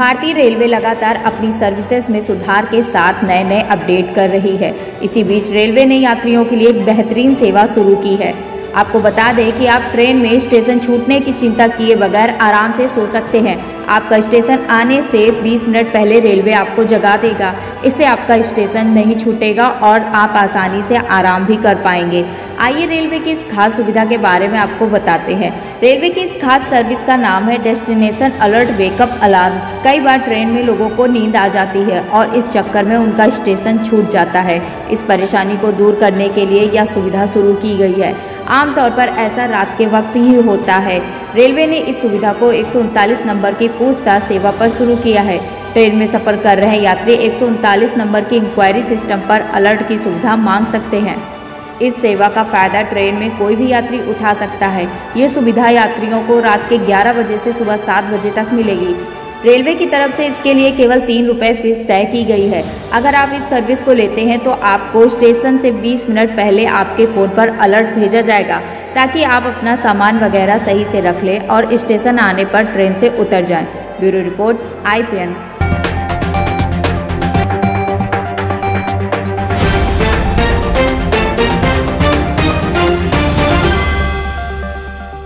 भारतीय रेलवे लगातार अपनी सर्विसेज में सुधार के साथ नए नए अपडेट कर रही है। इसी बीच रेलवे ने यात्रियों के लिए एक बेहतरीन सेवा शुरू की है। आपको बता दें कि आप ट्रेन में स्टेशन छूटने की चिंता किए बगैर आराम से सो सकते हैं। आपका स्टेशन आने से 20 मिनट पहले रेलवे आपको जगा देगा। इससे आपका स्टेशन नहीं छूटेगा और आप आसानी से आराम भी कर पाएंगे। आइए रेलवे की इस खास सुविधा के बारे में आपको बताते हैं। रेलवे की इस खास सर्विस का नाम है डेस्टिनेशन अलर्ट वेकअप अलार्म। कई बार ट्रेन में लोगों को नींद आ जाती है और इस चक्कर में उनका स्टेशन छूट जाता है। इस परेशानी को दूर करने के लिए यह सुविधा शुरू की गई है। आमतौर पर ऐसा रात के वक्त ही होता है। रेलवे ने इस सुविधा को 139 नंबर की पूछताछ सेवा पर शुरू किया है। ट्रेन में सफ़र कर रहे यात्री 139 नंबर की इंक्वायरी सिस्टम पर अलर्ट की सुविधा मांग सकते हैं। इस सेवा का फ़ायदा ट्रेन में कोई भी यात्री उठा सकता है। ये सुविधा यात्रियों को रात के 11 बजे से सुबह 7 बजे तक मिलेगी। रेलवे की तरफ से इसके लिए केवल 3 रुपये फीस तय की गई है। अगर आप इस सर्विस को लेते हैं तो आपको स्टेशन से 20 मिनट पहले आपके फ़ोन पर अलर्ट भेजा जाएगा ताकि आप अपना सामान वगैरह सही से रख लें और स्टेशन आने पर ट्रेन से उतर जाएं। Bureau report IPN।